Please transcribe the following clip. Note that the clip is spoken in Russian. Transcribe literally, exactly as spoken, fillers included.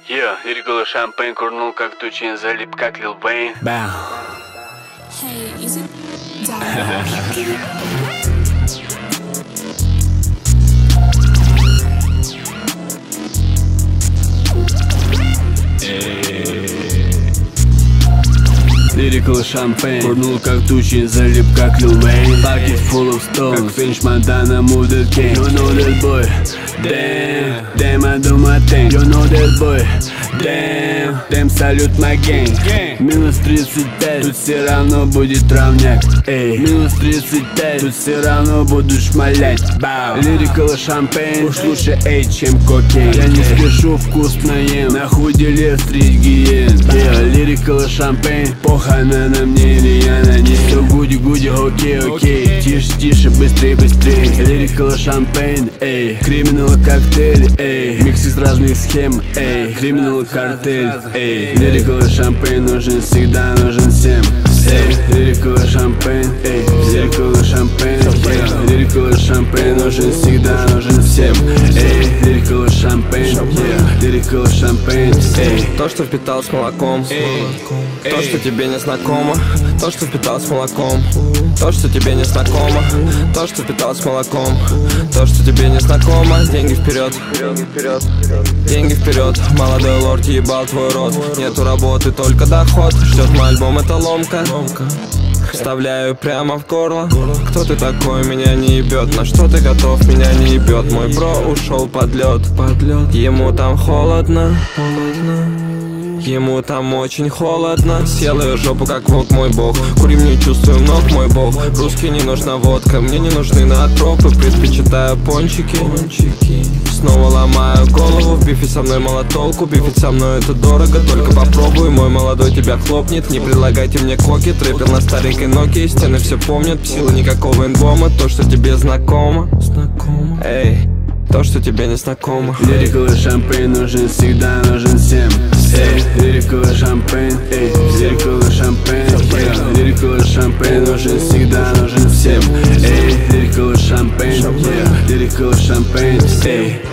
Yeah, лирикал шампейн курнул как тучин, залип как Лил Вейн. Бау. Hey, is it Лирикал шампейн курнул как тучин, залип как Лил Вейн. Pocket full of stones, как Френч Монтана, Muded King. You know that boy, damn, damn I do my thing. You know that boy, damn, damn салют my gang. Минус тридцать пять, тут все равно будет равняк. Эй, минус тридцать пять, тут все равно буду шмалять. Бау. Лирикал шампейн, уж лучше эй, чем кокейн. Я не спешу, вкусно ем, на худеле стрить гиен. Yeah, лирикал шампейн, она на мне или я на ней. Все гуди-гуди, окей, окей. Тише, тише, быстрее, быстрее. Лирикал шампейн, эй. Криминал коктейль, эй. Микс из разных схем, эй. Криминал картель, эй. Лирикал шампейн нужен всегда, нужен всем. Эй, лирикал шампейн, эй. Лирикал шампейн, эй. Лирикал шампейн нужен всегда, нужен всем. Эй, лирикал шампейн, эй. Лирикал шампейн, эй. То, что впитал с молоком, то, что тебе не знакомо, то, что впитал с молоком, то, что тебе не знакомо, то, что впитал с молоком, то, что тебе не знакомо. Деньги вперед, деньги вперед, молодой лорд ебал твой рот. Нету работы, только доход, ждет мой альбом, это ломка. Вставляю прямо в горло. Кто ты такой, меня не ебет. На что ты готов, меня не ебет. Мой бро ушел под лед. Ему там холодно, ему там очень холодно. Съел ее жопу, как волк, мой бог. Курим, не чувствуем ног, мой бог. Русский не нужна водка, мне не нужны наотропы. Предпочитаю пончики. Снова ломаю голову, в бифе со мной мало толку. Бифить со мной это дорого, только попробуй. Мой молодой тебя хлопнет, не предлагайте мне коки. Трэпер на старенькой Nokia, стены все помнят. Силы никакого инбома, то, что тебе знакомо. Эй, то, что тебе не знакомо. Лирикал шампейн нужен всегда, нужен всем. Эй, лирикал шампейн, эй. Лирикал шампейн, эй. Лирикал шампейн нужен всегда, нужен всем. Эй, лирикал шампейн, эй. Лирикал шампейн, эй.